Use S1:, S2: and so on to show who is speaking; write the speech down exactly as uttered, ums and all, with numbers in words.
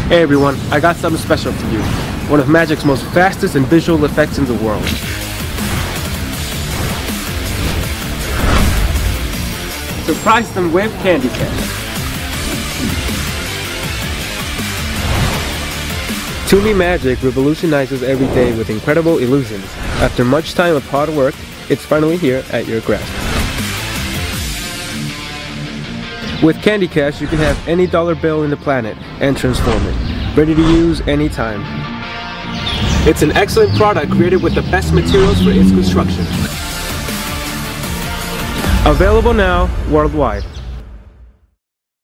S1: Hey everyone, I got something special for you. One of Magic's most fastest and visual effects in the world. Surprise them with Candy Cash. Tooney Magic revolutionizes every day with incredible illusions. After much time of hard work, it's finally here at your grasp. With Candy Cash, you can have any dollar bill in the planet and transform it, ready to use anytime. It's an excellent product created with the best materials for its construction. Available now worldwide.